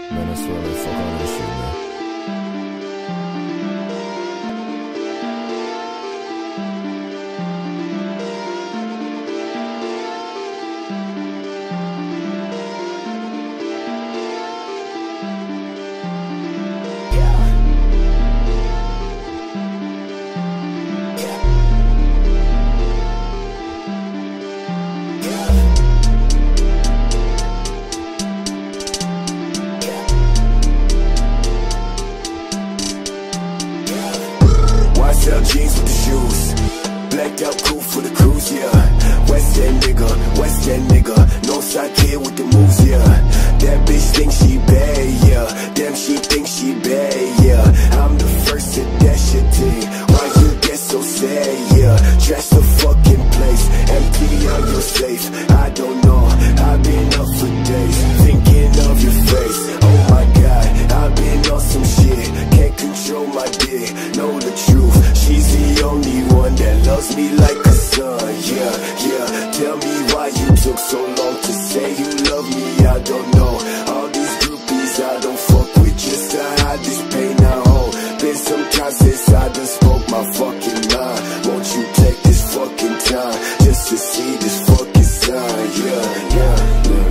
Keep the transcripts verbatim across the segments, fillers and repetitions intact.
Man, I swear, like, fuck all that shit, man. Sell jeans with the shoes, blacked out cool for the cruise, yeah. West End nigga, West End nigga, Northside kid with the moves, yeah. That bitch thinks she bad, yeah. Damn, she thinks she bad, yeah. I'm the first to dash your thing. Why you get so sad, yeah? Trash the fucking place, empty on your safe. I don't know, I've been up for days, thinking of your face. Oh my God, I've been on some shit, can't control my dick, know the truth. She's the only one that loves me like a son, yeah, yeah. Tell me why you took so long to say you love me, I don't know. All these groupies I don't fuck with just to hide this pain I hold. Been some time since I done spoke my fucking mind. Won't you take this fucking time just to see this fucking sign, yeah, yeah, yeah.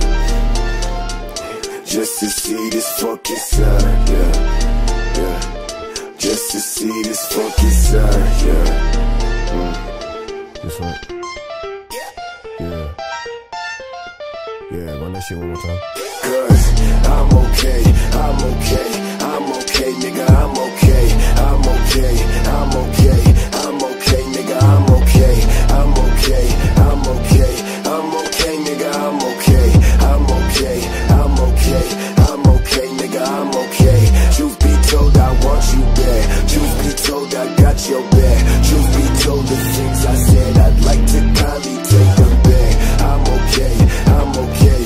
Just to see this fucking sign, yeah, yeah. Just to see this fucking sign, yeah. Mm. This one. Yeah. Yeah, run that shit one more time. Cause I'm okay, I'm okay, I'm okay, nigga, I'm okay, I'm okay, I'm okay, I'm okay, nigga, I'm okay, I'm okay, I'm okay, I'm okay, nigga, I'm okay, I'm okay, I'm okay, I'm okay, nigga, I'm okay. Truth be told, I want you back. Truth be told, I got your back. Truth be told, the things I said, I'd like to kindly take them back. I'm okay, I'm okay,